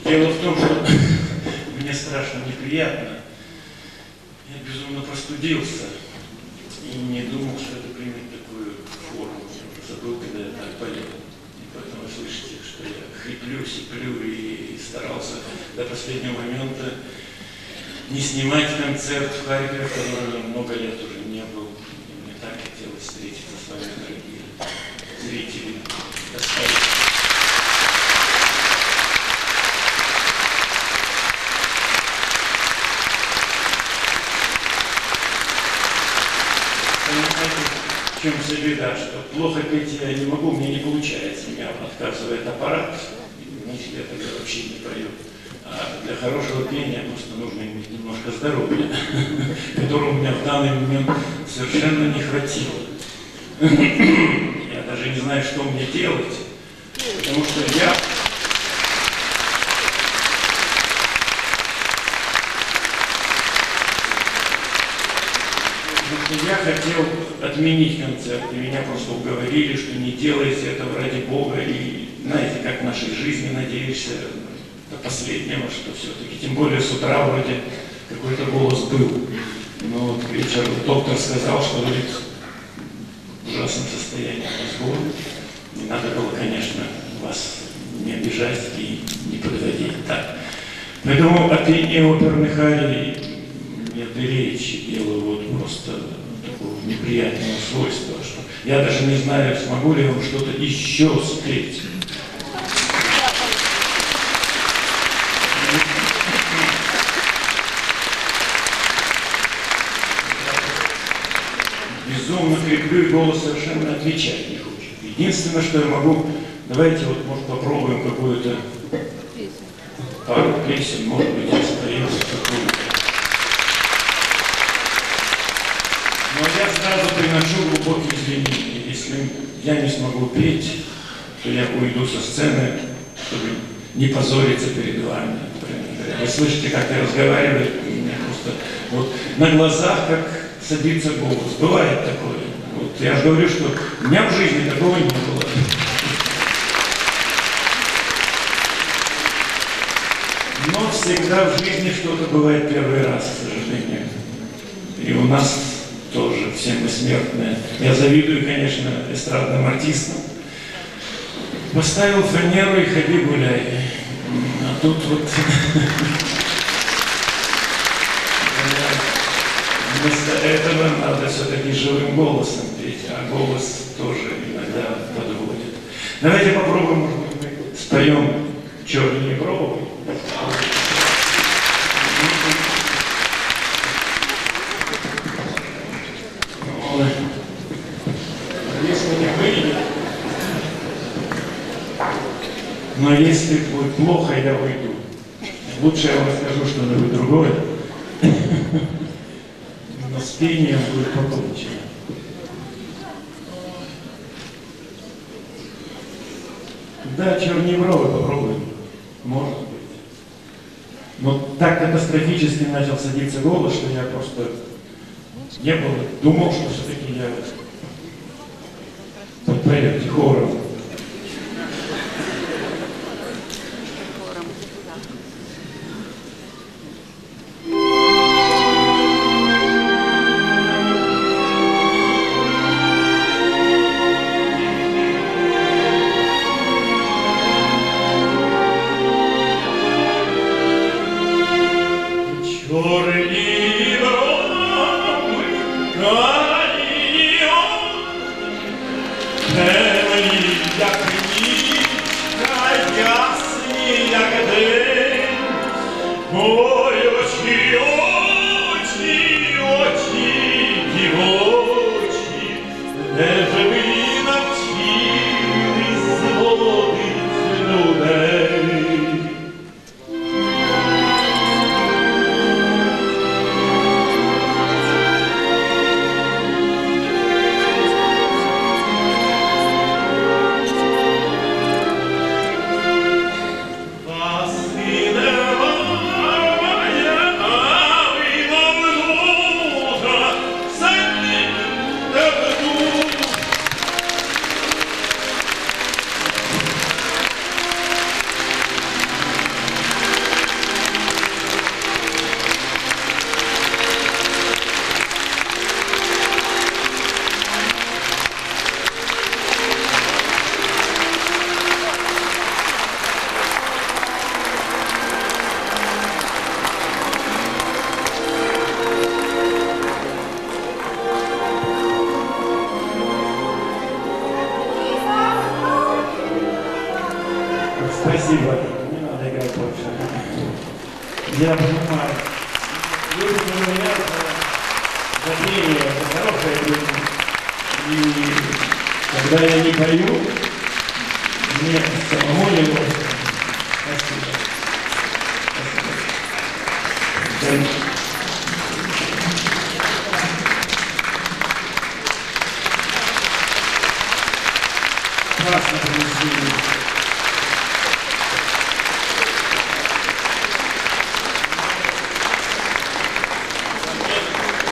Дело в том, что мне страшно неприятно. Я безумно простудился и не думал, что это примет такую форму. Я забыл, когда я так болел. И поэтому вы слышите, что я хриплю, сиплю и старался до последнего момента не снимать концерт в Харькове, в котором много лет уже не был. И мне так хотелось встретиться с вами, дорогие зрители. В чем вся беда, что плохо петь я не могу, мне не получается, меня отказывает аппарат, я тогда вообще не пою. А для хорошего пения просто нужно иметь немножко здоровья, которого у меня в данный момент совершенно не хватило. Я даже не знаю, что мне делать, потому что я хотел отменить концерт, и меня просто уговорили, что не делайте этого ради Бога, и знаете, как в нашей жизни надеешься до последнего, что все-таки, тем более с утра вроде какой-то голос был. Но вот к вечеру доктор сказал, что говорит, в ужасном состоянии мозгов. Не надо было, конечно, вас не обижать и не подводить. Так. Поэтому о пении оперных арий нет и речи. Дело вот просто такого неприятного свойства, что я даже не знаю, смогу ли я вам что-то еще спеть. Безумно креплю, и голос совершенно отвечать не хочет. Единственное, что я могу, давайте вот, может, попробуем какую-то пару песен, может быть, я спою какую-то. Но я сразу приношу глубокие извинения. Если я не смогу петь, то я уйду со сцены, чтобы не позориться перед вами. Вы слышите, как я разговариваю, у меня просто вот на глазах как садится голос. Бывает такое. Вот я же говорю, что у меня в жизни такого не было. Но всегда в жизни что-то бывает первый раз, к сожалению. И у нас тоже, все мы смертные. Я завидую, конечно, эстрадным артистам. Поставил фанеру и ходи гуляй. А тут вот вместо этого надо все-таки живым голосом петь, а голос тоже иногда подводит. Давайте попробуем, может быть, мы споем «Черные бровы». Если не выйдет, но если будет плохо, я уйду. Лучше я вам расскажу что-нибудь другое. Но с пением будет покончено. Да, «Черные бровы» попробуем. Может быть. Но так катастрофически начал садиться голос, что я просто не был, думал, что все-таки я подпоете хором. Спасибо. Не надо играть больше. Я понимаю. Люди говорят, за пение это хорошая жизнь. И когда я не пою, мне самому не лучше. Спасибо. Спасибо. Классно принесли.